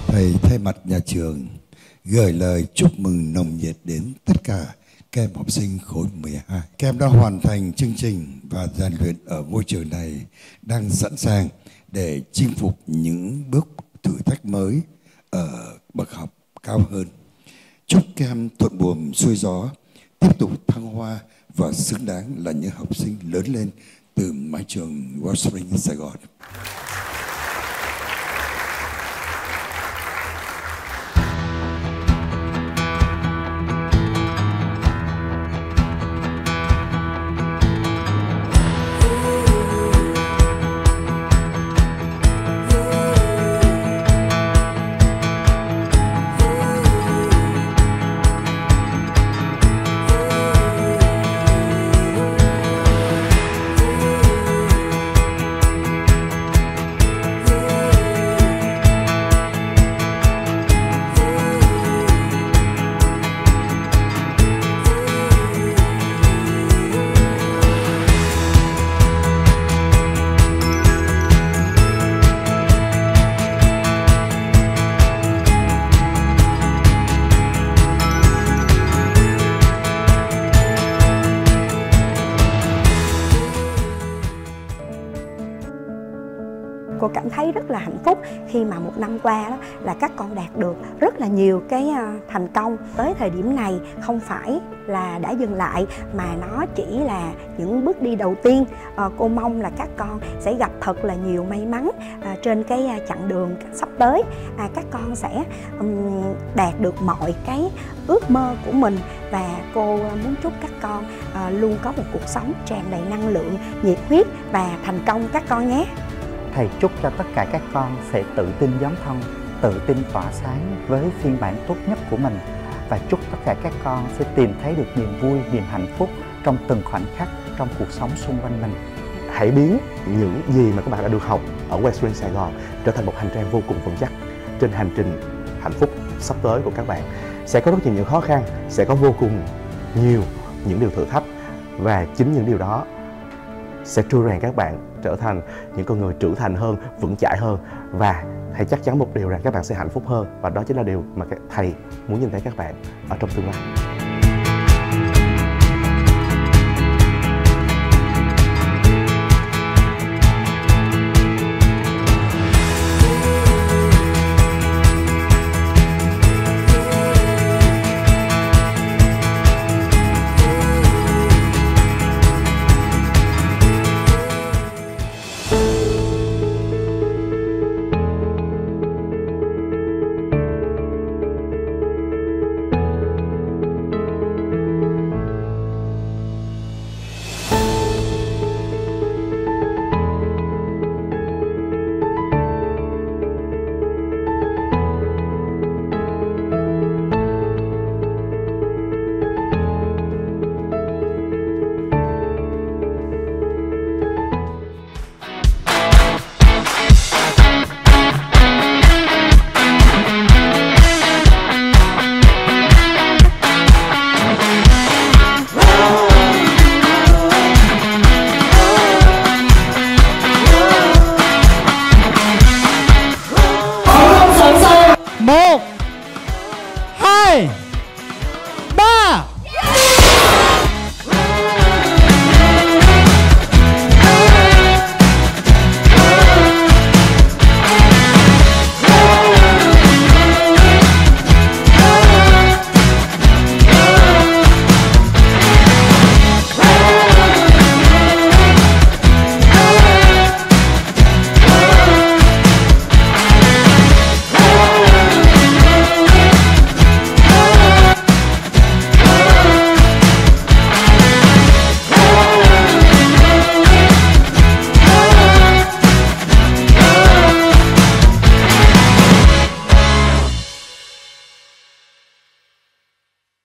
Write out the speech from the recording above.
Thầy thay mặt nhà trường gửi lời chúc mừng nồng nhiệt đến tất cả các em học sinh khối 12. Các em đã hoàn thành chương trình và rèn luyện ở ngôi trường này, đang sẵn sàng để chinh phục những bước thử thách mới ở bậc học cao hơn. Chúc các em thuận buồm xuôi gió, tiếp tục thăng hoa và xứng đáng là những học sinh lớn lên từ mái trường Wellspring Sài Gòn. Cô cảm thấy rất là hạnh phúc khi mà một năm qua đó là các con đạt được rất là nhiều cái thành công. Tới thời điểm này không phải là đã dừng lại mà nó chỉ là những bước đi đầu tiên. Cô mong là các con sẽ gặp thật là nhiều may mắn trên cái chặng đường sắp tới. Các con sẽ đạt được mọi cái ước mơ của mình, và cô muốn chúc các con luôn có một cuộc sống tràn đầy năng lượng, nhiệt huyết và thành công các con nhé. Thầy chúc cho tất cả các con sẽ tự tin dấn thân, tự tin tỏa sáng với phiên bản tốt nhất của mình, và chúc tất cả các con sẽ tìm thấy được niềm vui, niềm hạnh phúc trong từng khoảnh khắc trong cuộc sống xung quanh mình. Hãy biến những gì mà các bạn đã được học ở Wellspring Sài Gòn trở thành một hành trang vô cùng vững chắc. Trên hành trình hạnh phúc sắp tới của các bạn sẽ có rất nhiều những khó khăn, sẽ có vô cùng nhiều những điều thử thách, và chính những điều đó sẽ trui rèn các bạn trở thành những con người trưởng thành hơn, vững chãi hơn, và thầy chắc chắn một điều rằng các bạn sẽ hạnh phúc hơn, và đó chính là điều mà thầy muốn nhìn thấy các bạn ở trong tương lai. Một, hai,